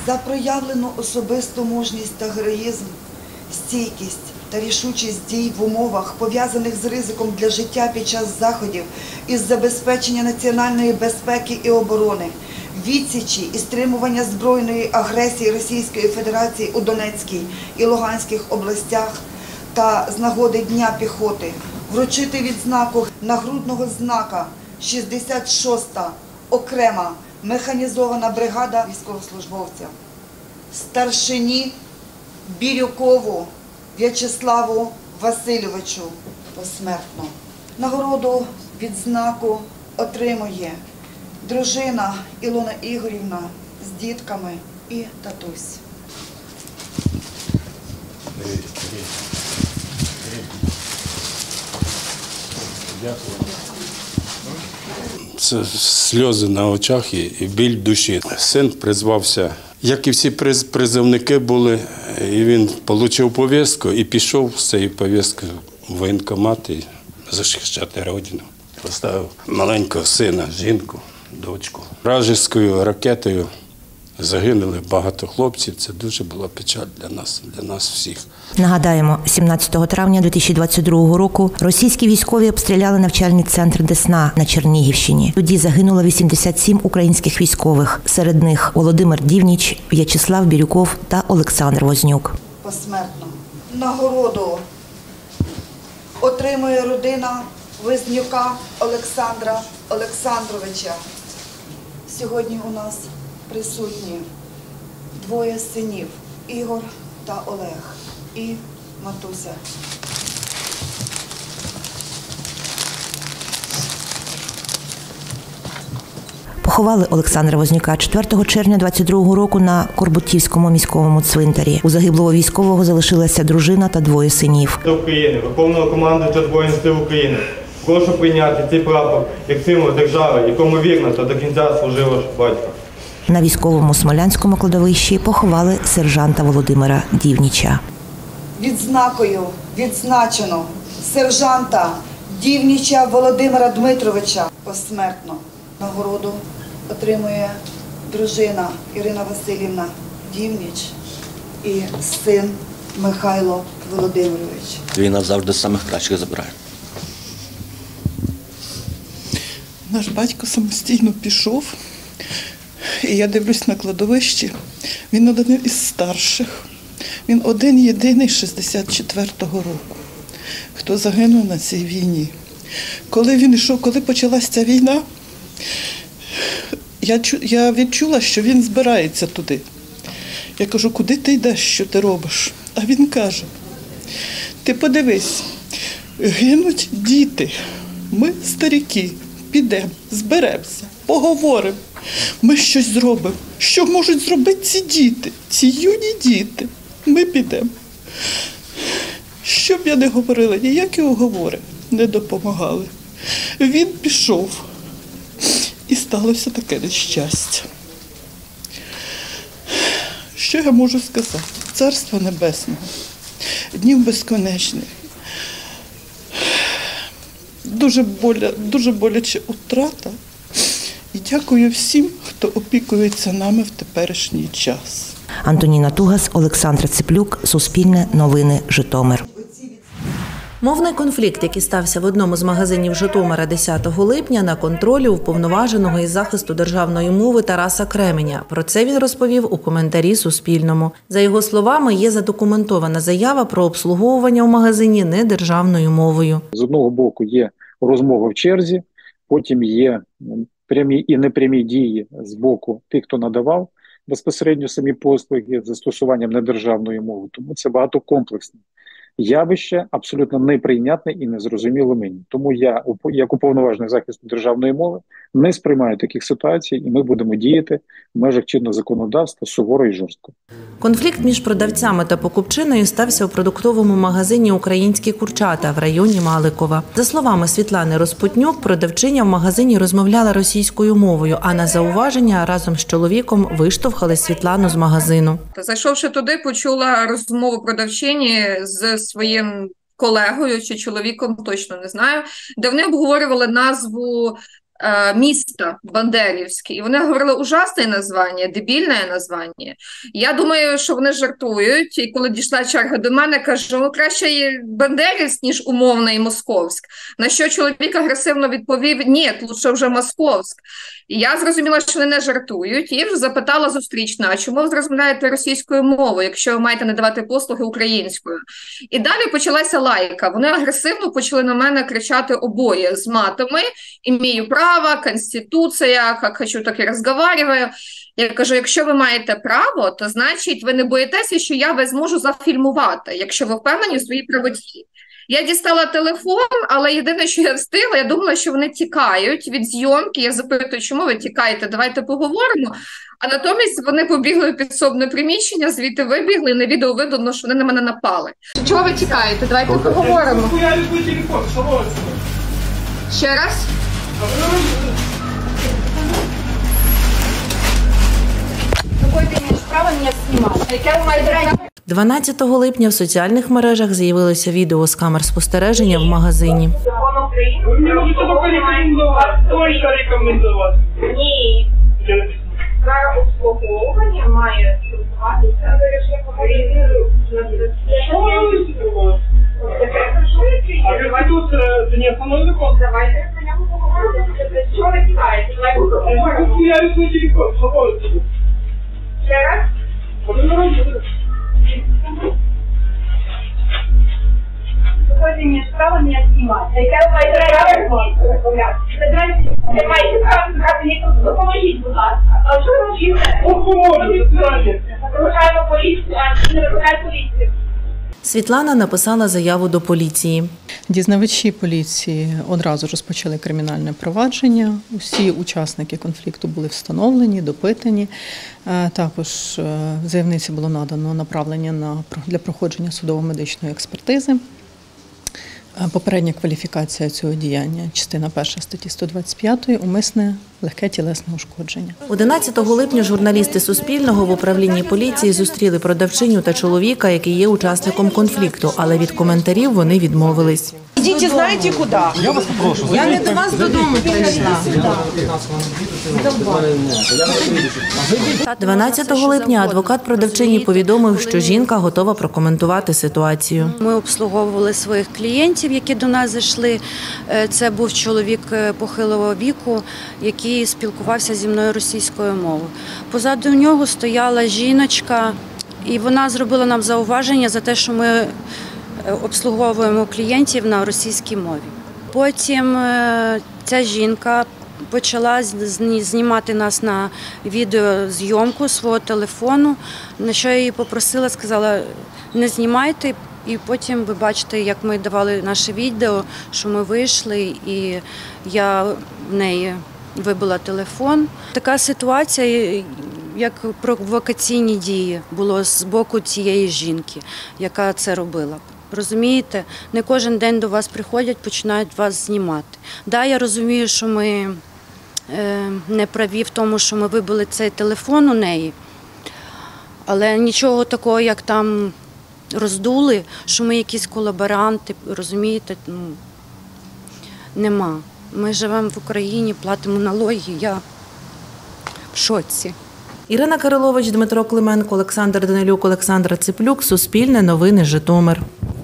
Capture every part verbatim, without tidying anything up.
за проявлену особисту мужність та героїзм, стійкість та рішучість дій в умовах, пов'язаних з ризиком для життя під час заходів із забезпечення національної безпеки і оборони, відсічі і стримування збройної агресії Російської Федерації у Донецькій і Луганських областях та з нагоди Дня піхоти вручити відзнаку нагрудного знака шістдесят шоста окрема механізована бригада військовослужбовця старшині Бірюкову В'ячеславу Васильовичу посмертно. Нагороду відзнаку отримує дружина Ілона Ігорівна з дітками і татусь. Це сльози на очах і біль душі. Син призвався, як і всі призовники були, і він отримав повістку і пішов з цією повісткою в воєнкомат і захищати родину. Поставив маленького сина, жінку, дочку. Вражеською ракетою загинули багато хлопців. Це дуже була печаль для нас, для нас всіх. Нагадаємо, сімнадцятого травня дві тисячі двадцять другого року російські військові обстріляли навчальний центр Десна на Чернігівщині. Тоді загинуло вісімдесят сім українських військових. Серед них Володимир Дівніч, В'ячеслав Бірюков та Олександр Вознюк. Посмертно нагороду отримує родина Вознюка Олександра Олександровича. Сьогодні у нас присутні двоє синів – Ігор та Олег і матуся. Поховали Олександра Вознюка четвертого червня двадцять другого року на Корбутівському міському цвинтарі. У загиблого військового залишилася дружина та двоє синів. України, Верховного командувача Збройних сил України. Прошу прийняти цей прапор як символ держави, якому вірно та до кінця служив ваш батько. На військовому Смолянському кладовищі поховали сержанта Володимира Дівніча. Відзнакою відзначено сержанта Дівніча Володимира Дмитровича посмертно. Нагороду отримує дружина Ірина Васильівна Дівніч і син Михайло Володимирович. Війна завжди з самих кращих забирає. Наш батько самостійно пішов, і я дивлюсь на кладовищі, він один із старших. Він один-єдиний з шістдесят четвертого року, хто загинув на цій війні. Коли він йшов, коли почалася ця війна, я, я відчула, що він збирається туди. Я кажу, куди ти йдеш, що ти робиш? А він каже, ти подивись, гинуть діти, ми старіки, підемо, зберемося, поговоримо, ми щось зробимо. Що можуть зробити ці діти, ці юні діти? Ми підемо. Що б я не говорила, ніякі уговори не допомагали. Він пішов, і сталося таке нещастя. Що я можу сказати? Царство Небесного, днів безконечних. Дуже, боля, дуже боляча утрата. І дякую всім, хто опікується нами в теперішній час. Антоніна Тугас, Олександр Циплюк, Суспільне новини, Житомир. Мовний конфлікт, який стався в одному з магазинів Житомира десятого липня, на контролі уповноваженого із захисту державної мови Тараса Кременя. Про це він розповів у коментарі Суспільному. За його словами, є задокументована заява про обслуговування у магазині недержавною мовою. З одного боку є розмова в черзі, потім є прямі і непрямі дії з боку тих, хто надавав безпосередньо самі послуги з застосуванням недержавної мови. Тому це багатокомплексне явище, абсолютно неприйнятне і незрозуміле мені. Тому я, як уповноважений захисту державної мови, не сприймаю таких ситуацій, і ми будемо діяти в межах чинного законодавства суворо і жорстко. Конфлікт між продавцями та покупчиною стався у продуктовому магазині «Українські курчата» в районі Маликова. За словами Світлани Розпутнюк, продавчиня в магазині розмовляла російською мовою, а на зауваження разом з чоловіком виштовхали Світлану з магазину. Зайшовши туди, почула розмову продавчині з своїм колегою чи чоловіком, точно не знаю, де вони обговорювали назву э, место Бандерівське. І вони говорили ужасне названня, дебільне названня. Я думаю, що вони жартують. І коли дійшла черга до мене, кажу, ну краще є Бандерівськ, ніж умовний Московськ. На що чоловік агресивно відповів, ні, лучше вже Московськ. І я зрозуміла, що вони не жартують. І вже запитала зустрічно, а чому ви розмовляєте російською мовою, якщо ви маєте надавати послуги українською? І далі почалася лайка. Вони агресивно почали на мене кричати обоє з матами. «Імею право», «Конституція», «Як хочу, так і розговариваю». Я кажу, якщо ви маєте право, то значить ви не боїтеся, що я вас зможу зафільмувати, якщо ви впевнені в своїй правоті. Я дістала телефон, але єдине, що я встигла, я думала, що вони тікають від зйомки. Я запитую, чому ви тікаєте, давайте поговоримо. А натомість вони побігли в підсобне приміщення, звідти вибігли, і на відео видно, що вони на мене напали. Чого ви тікаєте? Давайте поговоримо. Ще раз? дванадцятого липня в соціальних мережах з'явилося відео з камер спостереження в магазині. Ні. Зараз обслуговування має спілкуватися. А тут не остановили? Давайте на ньому поговоримо. Чого ви тікаєте? Я свій телефон, свободно. Ще раз? Выходим справа не снимать. Я маєте право не допоможіть, будь ласка. А що ви робите? Викликаємо поліцію, а не викликаємо поліцію. Світлана написала заяву до поліції. Дізнавачі поліції одразу розпочали кримінальне провадження. Усі учасники конфлікту були встановлені, допитані. Також заявниці було надано направлення на, для проходження судово-медичної експертизи. Попередня кваліфікація цього діяння, частина перша статті сто двадцять п'ять, умисне легке тілесне ушкодження. одинадцятого липня журналісти Суспільного в управлінні поліції зустріли продавчиню та чоловіка, який є учасником конфлікту, але від коментарів вони відмовились. Ідіть, знаєте куди? Я вас попрошу. Я не до вас додому прийшла. дванадцятого липня адвокат продавчині повідомив, що жінка готова прокоментувати ситуацію. Ми обслуговували своїх клієнтів, які до нас зайшли. Це був чоловік похилого віку, який спілкувався зі мною російською мовою. Позаду нього стояла жіночка, і вона зробила нам зауваження за те, що ми обслуговуємо клієнтів на російській мові. Потім ця жінка почала знімати нас на відеозйомку свого телефону, на що я її попросила, сказала, не знімайте, і потім ви бачите, як ми давали наше відео, що ми вийшли, і я в неї вибила телефон. Така ситуація, як провокаційні дії було з боку цієї жінки, яка це робила. Розумієте, не кожен день до вас приходять, починають вас знімати. Да, я розумію, що ми е, не праві в тому, що ми вибили цей телефон у неї, але нічого такого, як там роздули, що ми якісь колаборанти, розумієте, ну, нема. Ми живемо в Україні, платимо налоги, я в шоці. Ірина Кирилович, Дмитро Клименко, Олександр Данилюк, Олександра Циплюк. Суспільне новини, Житомир.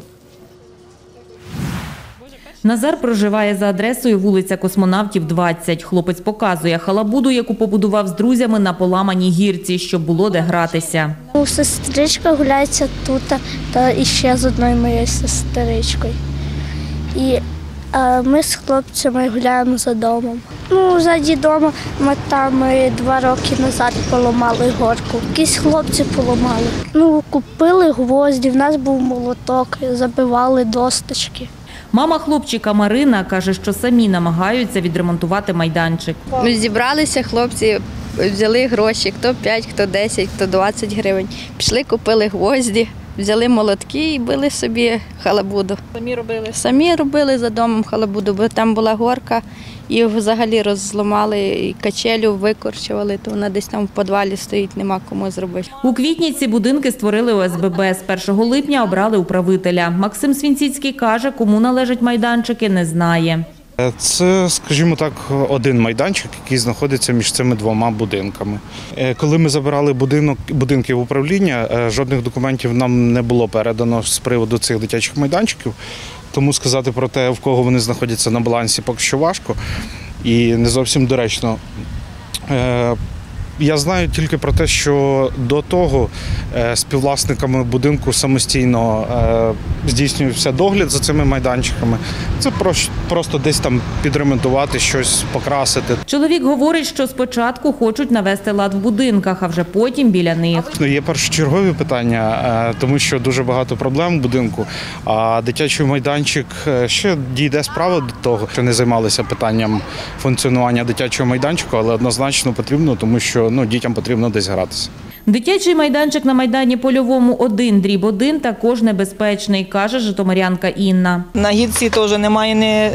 Назар проживає за адресою вулиця Космонавтів, двадцять. Хлопець показує халабуду, яку побудував з друзями на поламаній гірці, щоб було де гратися. Сестричка гуляється тут, та іще з одною моєю сестричкою. І а ми з хлопцями гуляємо за домом. Ну, ззаді дому ми там два роки назад поламали горку. Якісь хлопці поламали. Ну, купили гвозді, в нас був молоток, забивали досточки. Мама хлопчика Марина каже, що самі намагаються відремонтувати майданчик. Ми зібралися, хлопці взяли гроші, хто п'ять, хто десять, хто двадцять гривень. Пішли, купили гвозді, взяли молотки і били собі халабуду. Самі робили? Самі робили за домом халабуду, бо там була горка і взагалі розламали, і качелю викорчували, то вона десь там в підвалі стоїть, нема кому зробити. У квітні ці будинки створили О С Б Б. З першого липня обрали управителя. Максим Свінціцький каже, кому належать майданчики, не знає. Це, скажімо так, один майданчик, який знаходиться між цими двома будинками. Коли ми забирали будинок, будинки в управління, жодних документів нам не було передано з приводу цих дитячих майданчиків, тому сказати про те, в кого вони знаходяться на балансі, поки що важко і не зовсім доречно. Я знаю тільки про те, що до того співвласниками будинку самостійно здійснювався догляд за цими майданчиками. Це просто десь там підремонтувати, щось покрасити. Чоловік говорить, що спочатку хочуть навести лад в будинках, а вже потім біля них. Є першочергові питання, тому що дуже багато проблем в будинку, а дитячий майданчик ще дійде справа до того, що не займалися питанням функціонування дитячого майданчика, але однозначно потрібно, тому що ну, дітям потрібно десь гратися. Дитячий майданчик на Майдані Польовому один дріб один також небезпечний, каже житомирянка Інна. На гірці теж немає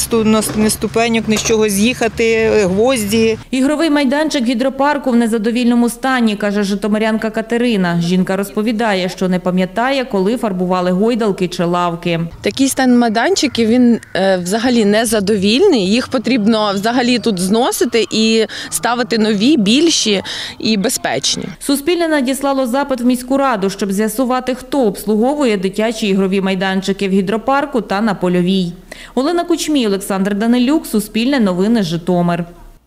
ні ступеньок, ні з чого з'їхати, гвозді. Ігровий майданчик гідропарку в незадовільному стані, каже житомирянка Катерина. Жінка розповідає, що не пам'ятає, коли фарбували гойдалки чи лавки. Такий стан майданчиків, він е, взагалі незадовільний. Їх потрібно взагалі тут зносити і ставити нові, більші і безпечні. Суспільне надіслало запит в міську раду, щоб з'ясувати, хто обслуговує дитячі ігрові майданчики в гідропарку та на Польовій. Олена Кучмій, Олександр Данилюк, Суспільне новини, Житомир.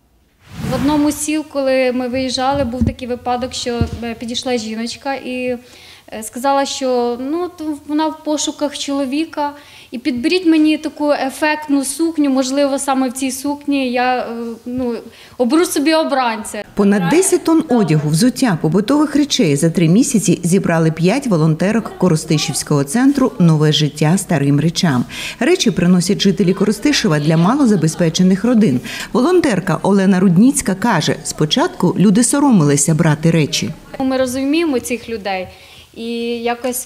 В одному з сіл, коли ми виїжджали, був такий випадок, що підійшла жіночка і сказала, що ну, вона в пошуках чоловіка. І підберіть мені таку ефектну сукню, можливо, саме в цій сукні я ну, оберу собі обранця. Понад десять тонн одягу, взуття, побутових речей за три місяці зібрали п'ять волонтерок Коростишівського центру «Нове життя старим речам». Речі приносять жителі Коростишева для малозабезпечених родин. Волонтерка Олена Рудніцька каже, спочатку люди соромилися брати речі. Ми розуміємо цих людей і якось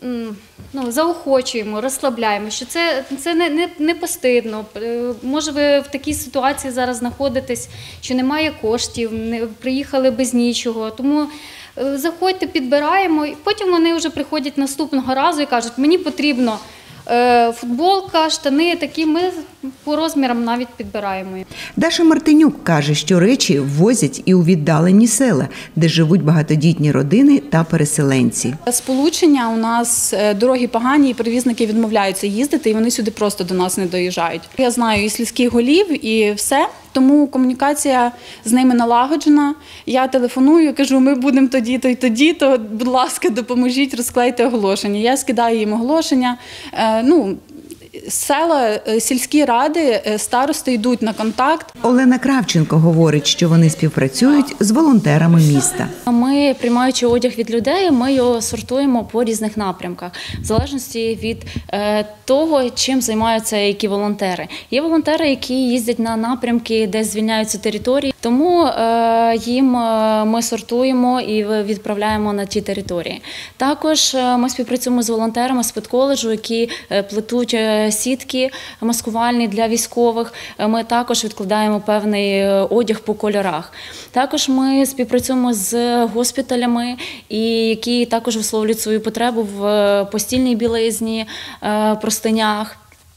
ну, заохочуємо, розслабляємо, що це, це не, не, не постидно. Може, ви в такій ситуації зараз знаходитесь, що немає коштів, не, приїхали без нічого. Тому заходьте, підбираємо, і потім вони вже приходять наступного разу і кажуть, мені потрібно футболка, штани, такі ми по розмірам навіть підбираємо. Даша Мартинюк каже, що речі ввозять і у віддалені села, де живуть багатодітні родини та переселенці. Сполучення у нас дороги погані, і перевізники відмовляються їздити, і вони сюди просто до нас не доїжджають. Я знаю і сільських голів, і все. Тому комунікація з ними налагоджена. Я телефоную, кажу, ми будемо тоді-то і тоді-то, будь ласка, допоможіть, розклейте оголошення. Я скидаю їм оголошення. Ну, села, сільські ради, старости йдуть на контакт. Олена Кравченко говорить, що вони співпрацюють з волонтерами міста. Ми, приймаючи одяг від людей, ми його сортуємо по різних напрямках, в залежності від того, чим займаються які волонтери. Є волонтери, які їздять на напрямки, де звільняються території, тому їм ми сортуємо і відправляємо на ті території. Також ми співпрацюємо з волонтерами з педколеджу, які плетуть сітки маскувальні для військових. Ми також відкладаємо певний одяг по кольорах. Також ми співпрацюємо з госпіталями, які також висловлюють свою потребу в постільній білизні, простинях,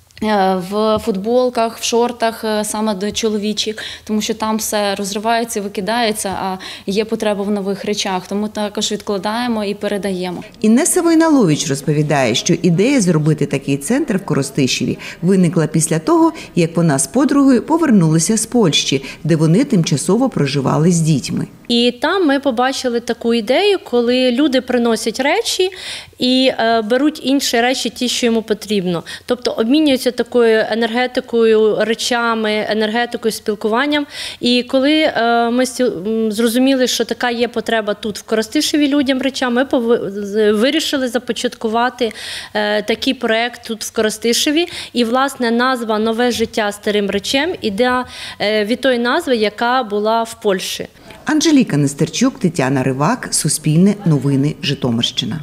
в футболках, в шортах, саме до чоловічих, тому що там все розривається, викидається, а є потреба в нових речах, тому також відкладаємо і передаємо. Інеса Войналович розповідає, що ідея зробити такий центр в Коростишеві виникла після того, як вона з подругою повернулися з Польщі, де вони тимчасово проживали з дітьми. І там ми побачили таку ідею, коли люди приносять речі і е, беруть інші речі, ті, що йому потрібно. Тобто обмінюються такою енергетикою, речами, енергетикою, спілкуванням. І коли е, ми зрозуміли, що така є потреба тут в Коростишеві людям речам, ми вирішили започаткувати е, такий проєкт тут в Коростишеві. І, власне, назва «Нове життя старим речем» іде е, від тої назви, яка була в Польщі. Анжеліка Нестерчук, Тетяна Ривак, Суспільне новини, Житомирщина.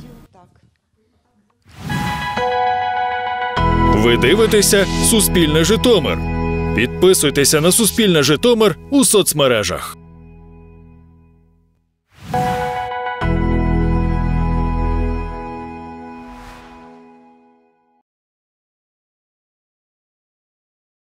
Ви дивитеся «Суспільне Житомир». Підписуйтеся на «Суспільне Житомир» у соцмережах.